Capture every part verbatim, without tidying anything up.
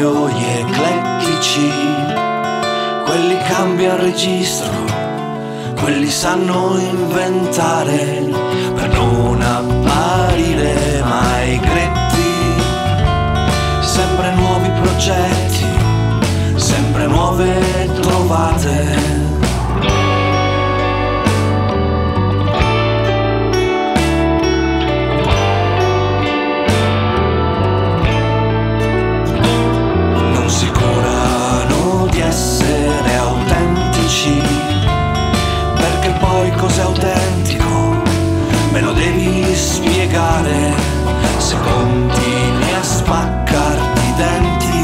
meglio gli eclettici, quelli cambiano registro, quelli sanno inventare per non apparire mai gretti, sempre nuovi progetti, sempre nuove trovate. Perché poi cos'è autentico? Me lo devi spiegare. Se continui a spaccarti i denti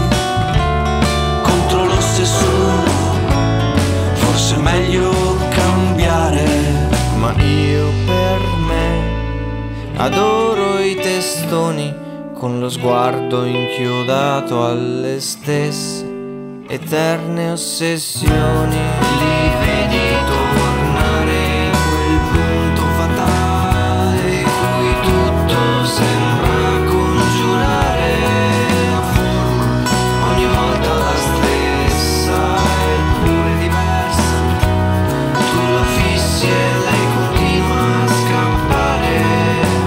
contro lo stesso muro, forse è meglio cambiare. Ma io per me adoro i testoni con lo sguardo inchiodato alle stesse eterne ossessioni. Li vedi tornare quel punto fatale cui tutto sembra congiurare la forma, ogni volta la stessa eppure diversa. Tu la fissi e lei continua a scappare.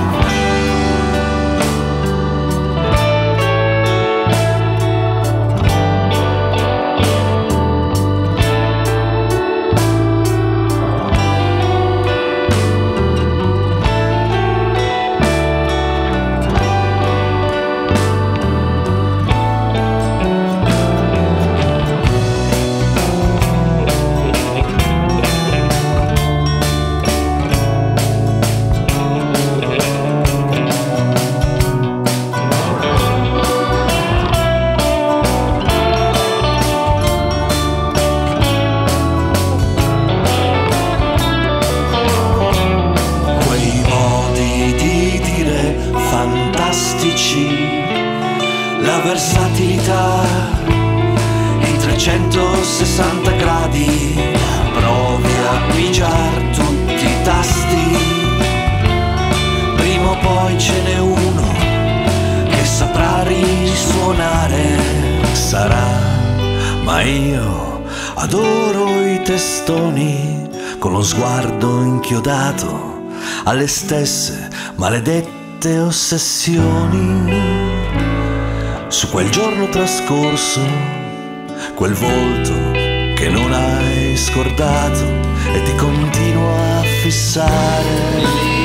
La versatilità, i trecentosessanta gradi, provi a pigiar tutti i tasti, prima o poi ce n'è uno che saprà risuonare. Sarà, ma io adoro i testoni con lo sguardo inchiodato alle stesse maledette ossessioni. Su quel giorno trascorso, quel volto che non hai scordato e ti continua a fissare.